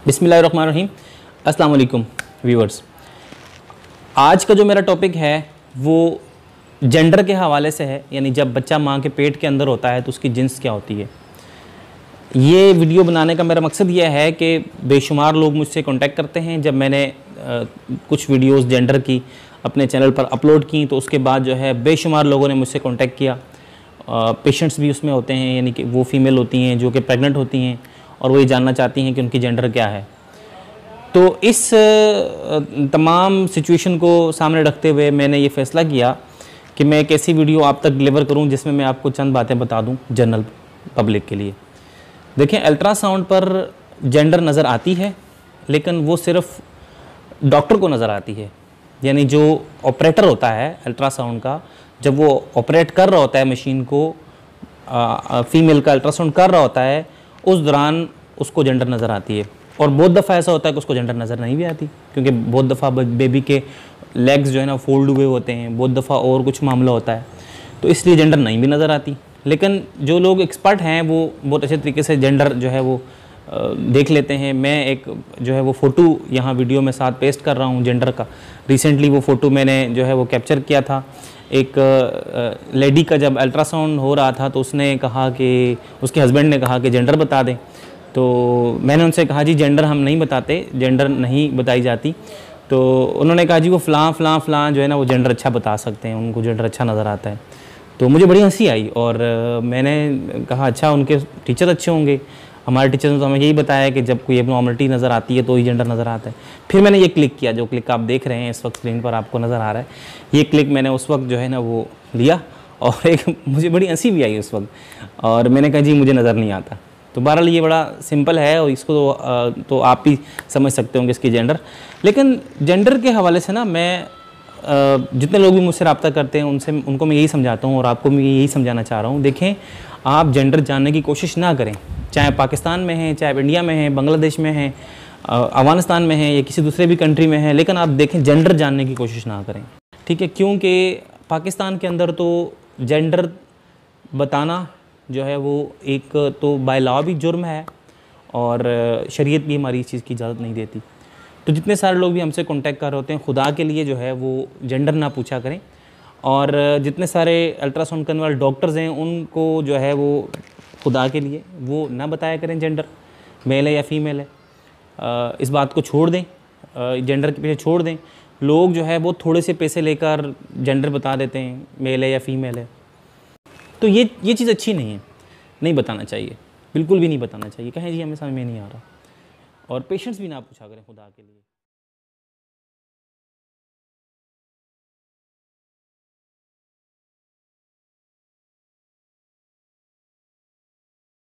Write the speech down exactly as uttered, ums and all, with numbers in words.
बिस्मिल्लाहिर्रहमानिर्रहीम। अस्सलाम वालेकुम व्यूअर्स। आज का जो मेरा टॉपिक है वो जेंडर के हवाले से है, यानी जब बच्चा माँ के पेट के अंदर होता है तो उसकी जिन्स क्या होती है। ये वीडियो बनाने का मेरा मकसद यह है कि बेशुमार लोग मुझसे कांटेक्ट करते हैं। जब मैंने आ, कुछ वीडियोस जेंडर की अपने चैनल पर अपलोड की तो उसके बाद जो है बेशुमार लोगों ने मुझसे कांटेक्ट किया। पेशेंट्स भी उसमें होते हैं, यानी कि वो फीमेल होती हैं जो कि प्रेग्नेंट होती हैं और वो ये जानना चाहती हैं कि उनकी जेंडर क्या है। तो इस तमाम सिचुएशन को सामने रखते हुए मैंने ये फ़ैसला किया कि मैं एक ऐसी वीडियो आप तक डिलीवर करूं जिसमें मैं आपको चंद बातें बता दूं जनरल पब्लिक के लिए। देखें, अल्ट्रासाउंड पर जेंडर नज़र आती है, लेकिन वो सिर्फ डॉक्टर को नज़र आती है। यानी जो ऑपरेटर होता है अल्ट्रासाउंड का, जब वो ऑपरेट कर रहा होता है मशीन को, फीमेल का अल्ट्रासाउंड कर रहा होता है, उस दौरान उसको जेंडर नज़र आती है। और बहुत दफ़ा ऐसा होता है कि उसको जेंडर नज़र नहीं भी आती, क्योंकि बहुत दफ़ा बेबी के लेग्स जो है ना फोल्ड हुए होते हैं, बहुत दफ़ा और कुछ मामला होता है, तो इसलिए जेंडर नहीं भी नज़र आती। लेकिन जो लोग एक्सपर्ट हैं वो बहुत अच्छे तरीके से जेंडर जो है वो देख लेते हैं। मैं एक जो है वो फ़ोटो यहाँ वीडियो में साथ पेस्ट कर रहा हूँ जेंडर का। रिसेंटली वो फ़ोटो मैंने जो है वो कैप्चर किया था। एक लेडी का जब अल्ट्रासाउंड हो रहा था तो उसने कहा कि उसके हस्बैंड ने कहा कि जेंडर बता दें। तो मैंने उनसे कहा जी जेंडर हम नहीं बताते, जेंडर नहीं बताई जाती। तो उन्होंने कहा जी वो फ़लाँ फ़लाँ फ़लाँ जो है ना वो जेंडर अच्छा बता सकते हैं, उनको जेंडर अच्छा नज़र आता है। तो मुझे बड़ी हंसी आई और मैंने कहा अच्छा उनके टीचर अच्छे होंगे। हमारे टीचर ने तो हमें यही बताया कि जब कोई एबनॉर्मलिटी नज़र आती है तो ही जेंडर नज़र आता है। फिर मैंने ये क्लिक किया, जो क्लिक आप देख रहे हैं इस वक्त स्क्रीन पर आपको नज़र आ रहा है, ये क्लिक मैंने उस वक्त जो है ना वो लिया और एक मुझे बड़ी हंसी भी आई उस वक्त, और मैंने कहा जी मुझे नज़र नहीं आता। तो बहरहाल ये बड़ा सिंपल है और इसको तो, तो आप भी समझ सकते होंगे इसकी जेंडर। लेकिन जेंडर के हवाले से ना मैं जितने लोग भी मुझसे रब्ता करते हैं उनसे उनको मैं यही समझाता हूँ और आपको मैं यही समझाना चाह रहा हूँ। देखें, आप जेंडर जानने की कोशिश ना करें, चाहे पाकिस्तान में हैं, चाहे इंडिया में हैं, बांग्लादेश में हैं, अफ़गानिस्तान में हैं या किसी दूसरे भी कंट्री में हैं, लेकिन आप देखें जेंडर जानने की कोशिश ना करें, ठीक है। क्योंकि पाकिस्तान के अंदर तो जेंडर बताना जो है वो एक तो बाय लॉ भी जुर्म है और शरीयत भी हमारी इस चीज़ की इजाज़त नहीं देती। तो जितने सारे लोग भी हमसे कांटेक्ट कर रहे होते हैं, खुदा के लिए जो है वो जेंडर ना पूछा करें। और जितने सारे अल्ट्रासाउंड करने वाले डॉक्टर्स हैं उनको जो है वो खुदा के लिए वो ना बताया करें जेंडर मेल है या फीमेल है। इस बात को छोड़ दें, जेंडर के पीछे छोड़ दें। लोग जो है वो थोड़े से पैसे लेकर जेंडर बता देते हैं मेल है या फीमेल है। तो ये ये चीज़ अच्छी नहीं है, नहीं बताना चाहिए, बिल्कुल भी नहीं बताना चाहिए। कहें जी हमें समझ में नहीं आ रहा, और पेशेंट्स भी ना पूछा करें खुदा के लिए।